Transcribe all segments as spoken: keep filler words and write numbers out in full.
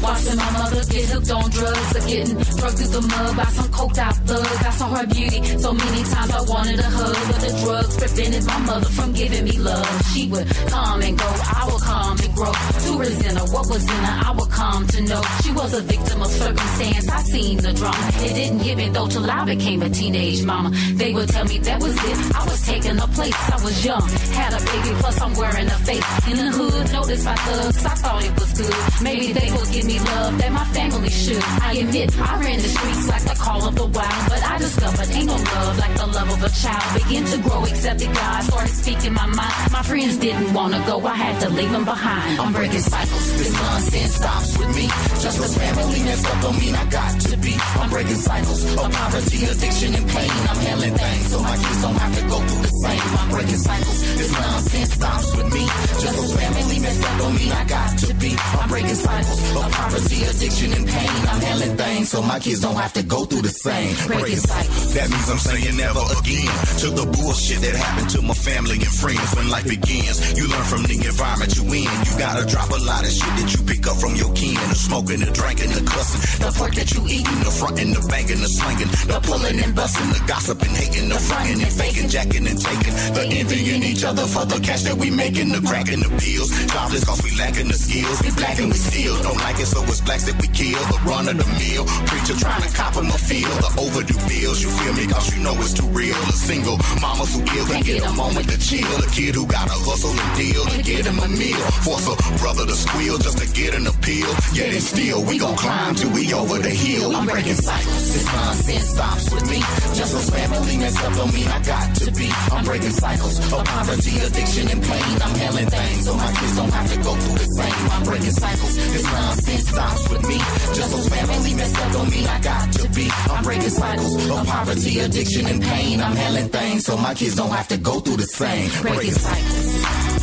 Watching my mother get hooked on drugs or getting drugged through the mud by some coked out thugs. I saw her beauty so many times I wanted a hug, but the drugs prevented my mother from giving me love. She would come and go, I would come and grow to resent her. What was in her, I would come to know. She was a victim of circumstance. I seen the drama. It didn't give it though till I became a teenage mama. They would tell me that was it. I was taking a place. I was young, had a baby, plus I'm wearing a face. In the hood, noticed by thugs, I thought it was good. Maybe they would give me love that my family should. I admit, I ran the streets like the call of the wild, but I discovered ain't no love like the love of a child. Begin to grow, accepted God, started speaking my mind. My friends didn't want to go, I had to leave them behind. I'm breaking cycles, this nonsense stops with me. Just cause family messed up don't mean I got to be. I'm breaking cycles of poverty, addiction, and pain. I'm handling things so my kids don't have to go through the same. I'm breaking cycles, this nonsense stops with me. Just cause family messed up don't mean I got to be. I'm breaking cycles of poverty, addiction, and pain. I'm handling things so my kids don't have to go through the same. Breaking cycles. That means I'm saying never again to the bullshit that happened to my family and friends. When life begins, you learn from the environment you in. You gotta drop a lot of shit that you pick up from your kin. The smoking, the drinking, the cussing, the pork that you eating, the fronting, the banging, the slinging, the pulling and busting, the gossiping, hating, the fronting and faking, jacking and taking, the envying each other for the cash that we making, the cracking the pills. Jobless cause we lacking the skills. We black and we still don't like it, so it's blacks that we kill. The run of the mill, preacher trying to cop him a feel. The overdue bills, you feel me? Cause you know it's too real. The single mamas who ill can get a moment to chill. The kid who gotta hustle and deal to get him a meal. Force a brother to squeal just to get an appeal. Yet and still, we gon' climb till we over the hill. I'm breaking cycles, this nonsense stops with me. Just as family messed up don't mean I got to be. I'm breaking cycles of poverty, addiction, and pain. I'm handling things so my kids don't have to go through the same. I'm breaking cycles, this nonsense stops with me. Just as family messed up don't mean I got to be. I'm breaking cycles of poverty, addiction, and pain. I'm handling things so my kids don't have to go through the same. Breaking cycles.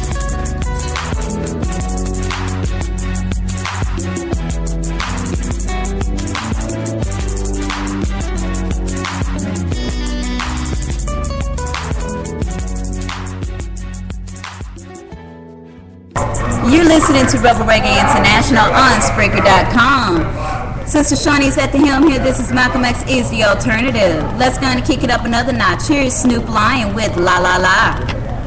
You're listening to Rebel Reggae International on Spreaker dot com. Sister Shawnee's at the helm here. This is Malcolm X is the alternative. Let's go and kick it up another notch. Here's Snoop Lion with La La La.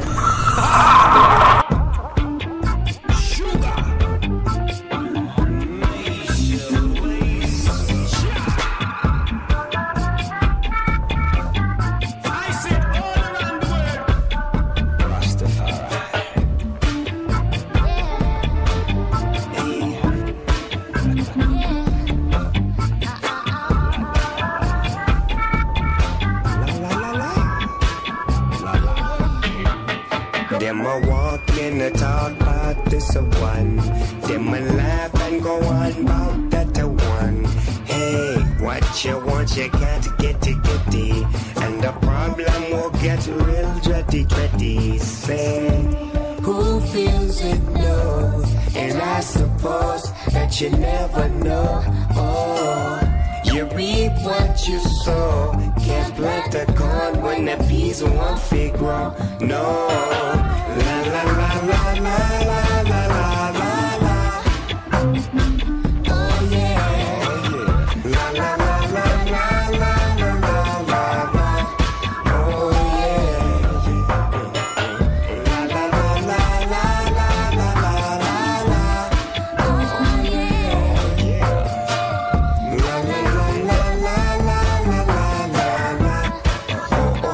Them a walk in the talk about this a one. Them a laugh and go on about that a one. Hey, what you want you can't get it, get it. And the problem will get real dretty, dretty. Sing, who feels it knows. And I suppose that you never know. Oh, you reap what you sow. Can't plant a corn when the peas won't fit grow. No. La la la la la la la la la la. Oh yeah. La la la la la la la la la. Oh yeah. La la la la la la la la la. Oh yeah. La la la la la la la la la. Oh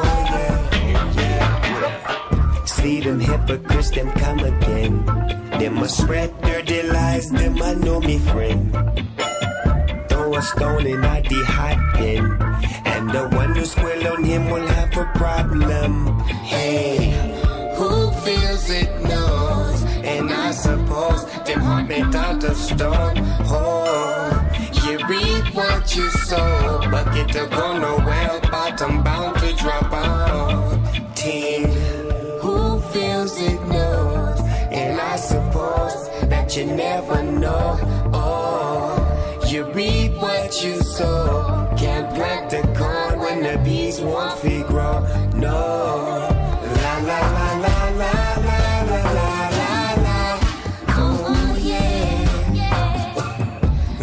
yeah. See them hypocrites, them come again. Them a spread dirty lies, them a know me friend. Throw a stone in a the hot bin, and the one who squeal on him will have a problem. Hey, who feels it knows, and I suppose them heart made out of stone. Oh, you reap what you sow, bucket to go nowhere, bottom bound to drop out. Ting, who feels it knows, and I suppose that you never know. Oh, you reap what you sow. Can't plant the corn when the bees won't feed grow. No. La la la la la la la la la la. Oh yeah.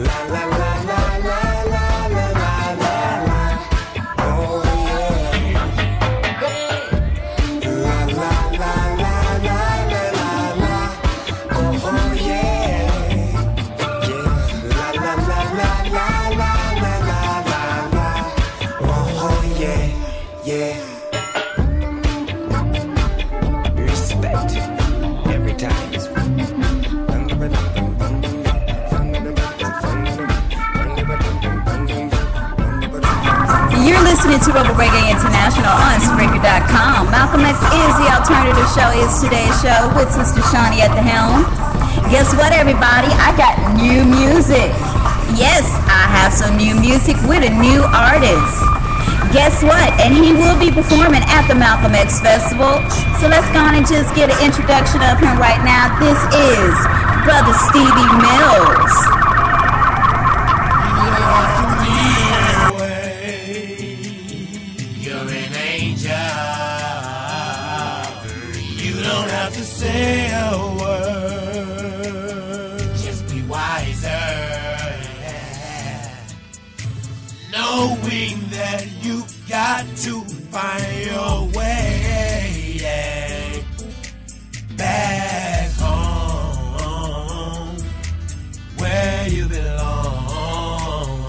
listening to Rebel Reggae International on Spreaker dot com. Malcolm X is the alternative show, is today's show with Sister Shawnee at the helm. Guess what, everybody? I got new music. Yes, I have some new music with a new artist. Guess what? And he will be performing at the Malcolm X Festival. So let's go on and just get an introduction of him right now. This is Brother Stevie Mills. Say a word, just be wiser, yeah. Knowing that you got to find your way, yeah. Back home, where you belong.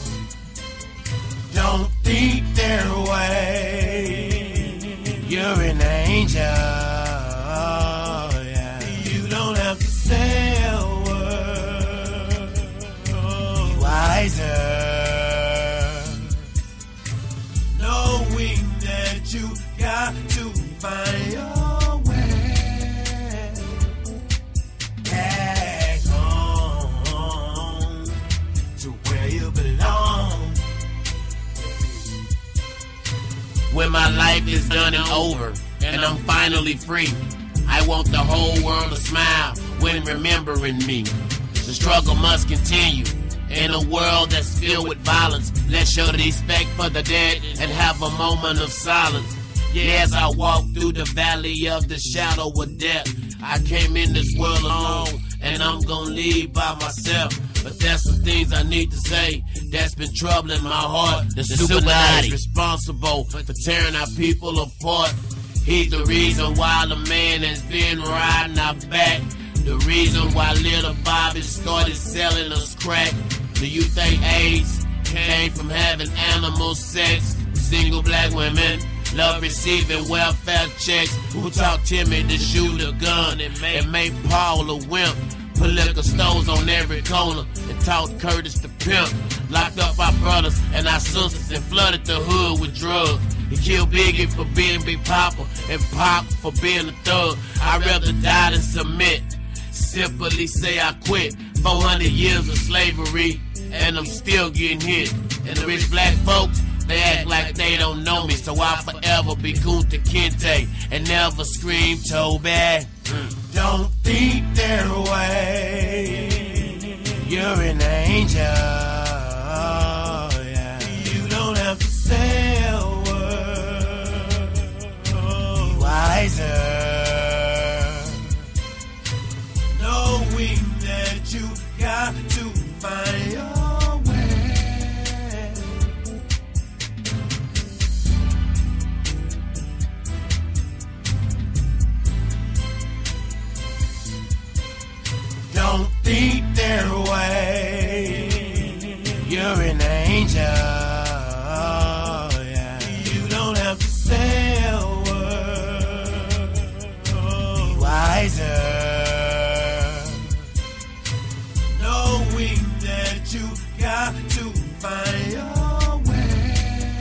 Don't think their way, you're an angel. Say a word, be wiser, knowing that you got to find your way back home to where you belong. When my life is done and over and I'm finally free, I want the whole world to smile when remembering me. The struggle must continue in a world that's filled with violence. Let's show the respect for the dead and have a moment of silence. Yes, I walk through the valley of the shadow of death. I came in this world alone and I'm gonna leave by myself. But there's some things I need to say that's been troubling my heart. The, the Illuminati is responsible for tearing our people apart. He's the reason why the man has been riding our back. The reason why little Bobby started selling us crack. Do you think AIDS came from having animal sex? Single black women love receiving welfare checks. Who taught Timmy to shoot a gun and made, and made Paul a wimp? Put liquor stores on every corner and taught Curtis to pimp. Locked up our brothers and our sisters and flooded the hood with drugs. He killed Biggie for being Big Papa and Pop for being a thug. I'd rather die than submit. Simply say I quit. four hundred years of slavery and I'm still getting hit. And the rich black folks, they act like they don't know me. So I'll forever be Kunta Kinte and never scream Toby. Mm. Don't think their way, you're an angel, yeah. You don't have to say a word, be wiser, knowing that you got to find your way. Don't think their way, you're an angel, yeah. You don't have to say a word, be wiser, knowing that you got to find your way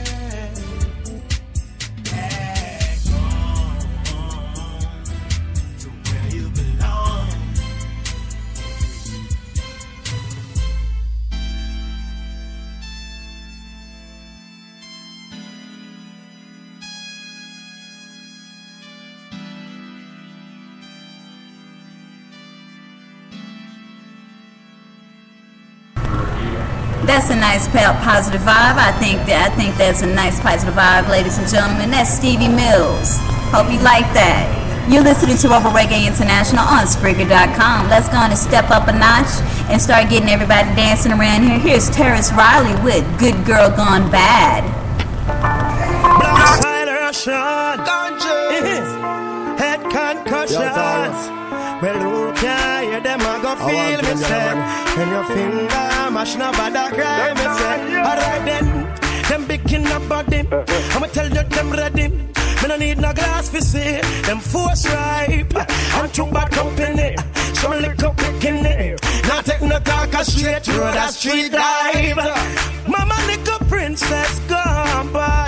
back home to where you belong. That's a nice positive vibe. I think that I think that's a nice positive vibe, ladies and gentlemen. That's Stevie Mills. Hope you like that. You're listening to Rebel Reggae International on Spreaker dot com. Let's go on and step up a notch and start getting everybody dancing around here. Here's Terrence Riley with Good Girl Gone Bad. Black side Russian, head concussions. Well, who can hear them? I go feel me say, and your finger mash no bother cry me say. Alright then, them picking up body, I'ma tell you them ready. Me no need no glass for see, them force ripe and too bad company. Some little picking it, not take no talk a straight road a street drive. Mama little princess gone by.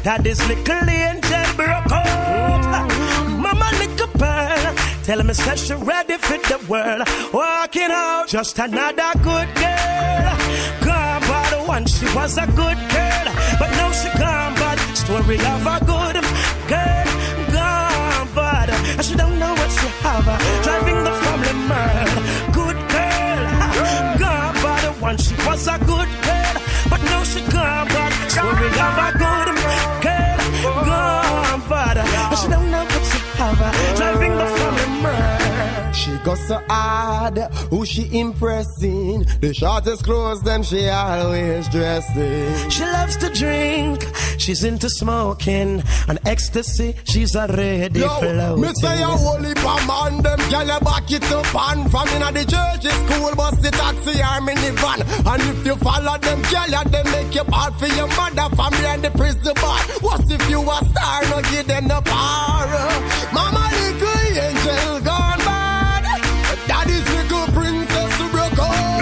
that this little angel broke out. Mama little pearl, tell me said she ready for the world. Walking out, just another good girl. Gone by the one, she was a good girl, but now she gone bad. Story of a good girl, gone bad. And she don't know what she have, driving the family mad. Good girl, gone by the one, she was a good girl, but now she gone bad. Story of a good girl, gone bad. And she don't know what she have, driving the family mad. She got so hard, who she impressing? The shortest clothes, them she always dressing. She loves to drink, she's into smoking, and ecstasy, she's already Yo, floating. me say a holy man, them gyal back it up and from inna the church, school bus, the taxi or minivan. And if you follow them gyal, they make you bad for your mother, family and the prison bar. What if you a star, no give them the power? Mama little angel gone bad, daddy's little princess who broke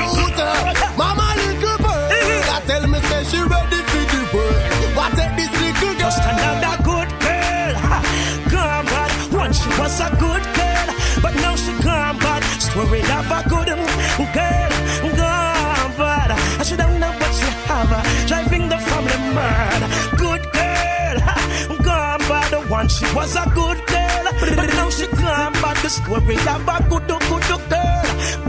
out. Mama little bird, that tell me say she ready for the world. But take this little girl, just another good girl, gone bad. Once she was a good girl, but now she gone bad. Story of a good girl, gone bad. And she don't know what she have, driving the family mad. Good girl, gone bad. The one she was a good girl, but now she gone bad. The story of a good, good girl,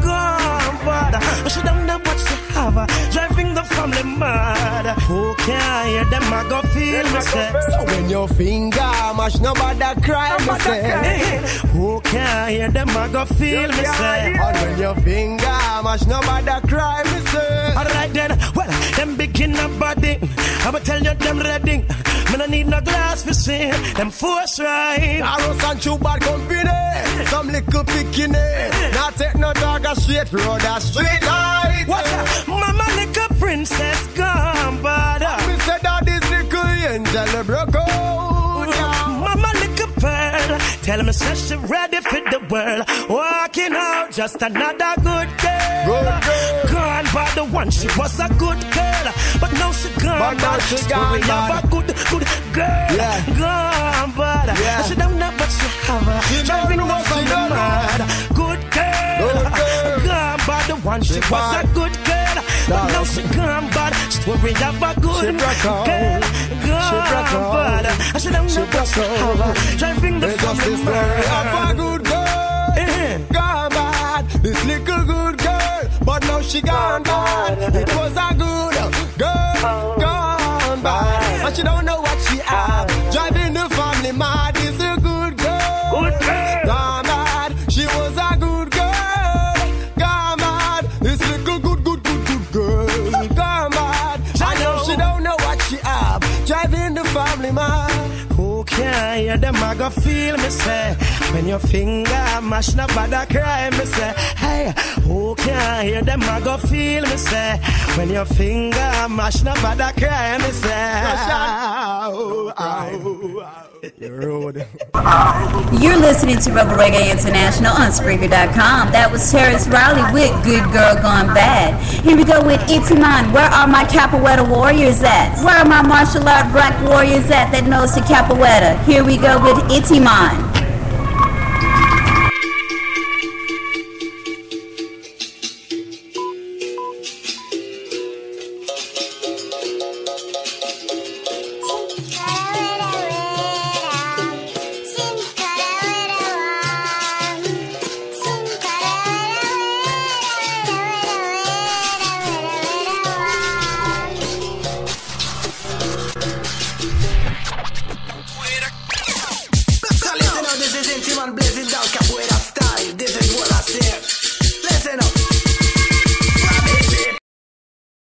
gone bad. And she don't know what she have, driving the family mad. Who can hear them, I go feel me say. So when your finger mash, nobody cry, me say. Who can hear them, I go feel me say. And when your finger mash, nobody cry, me say. Alright then, well, them begin a body. I'ma tell you them ready. Me no need no glass for see. Them force right. Carros and chew bad company. Some little picking. Not take no dog a straight road, a street light. What a mama little princess gone bad. Me say that this little angel broke out. Mama little pearl, tell me say she ready for the world. Walking out, just another good girl. Good girl. Gone by the one, she was a good girl, but now she gone But now bad. she Story gone of bad. a good, good girl, Yeah. gone bad. Yeah. And she don't know what she have, She driving don't know the what she family don't mad. Good girl, Good girl. gone by the one, she, She was bad. a good girl, but Now now she- she gone bad. Story of a good She broke out. girl, She gone broke out. bad. And she don't She know what she broke out. have, driving the It's just family the story of a mad. good girl. Eh. Gone bad, this little good girl, but now she gone bad. It was a good girl, gone bad, and she don't know what she have. Driving the family mad. Is a good girl, Good girl. gone bad. She was a good girl, gone bad. This little good, good, good, good girl, gone bad. I know she don't know what she have. Driving the family mad. Who can hear them, I go feel me say. When your finger mash, nobody cry, me say. Hey, who can hear them, I go feel me say. When your finger mash, nobody cry, me say. Ow, ow, ow. Rude. You're listening to Rebel Reggae International on Spreaker dot com. That was Terrence Riley with Good Girl Gone Bad. Here we go with Itiman. Where are my Capoeira warriors at? Where are my martial art black warriors at that knows the Capoeira? Here we go with Itiman.